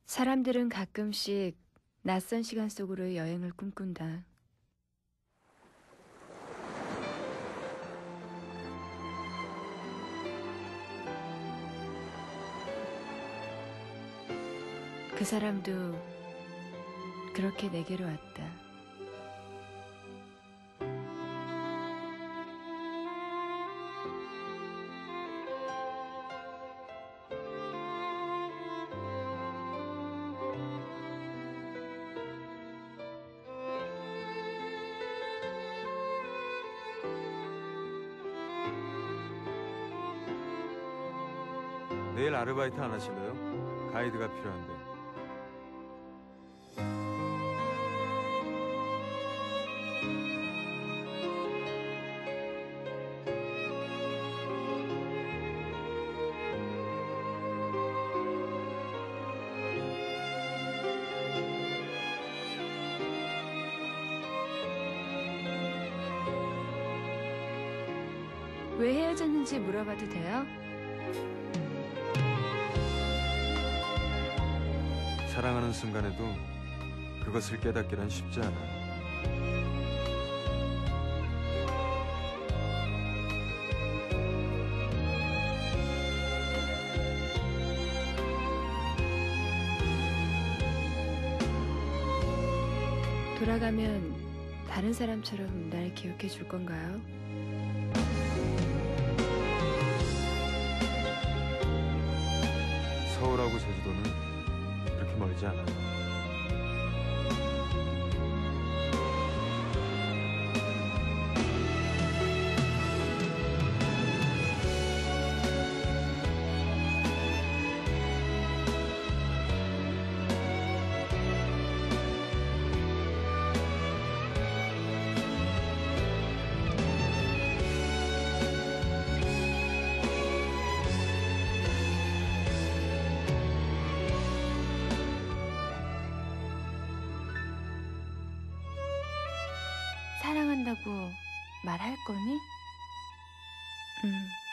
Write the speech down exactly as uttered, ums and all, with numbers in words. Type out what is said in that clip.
사람들은 가끔씩 낯선 시간 속으로의 여행을 꿈꾼다. 그 사람도 그렇게 내게로 왔다. 내일 아르바이트 안 하실래요? 가이드가 필요한데. 왜 헤어졌는지 물어봐도 돼요? 사랑하는 순간에도 그것을 깨닫기란 쉽지 않아요. 돌아가면 다른 사람처럼 날 기억해 줄 건가요? 서울하고 제주도는 그렇게 멀지 않아요. 사랑한다고 말할 거니? 응.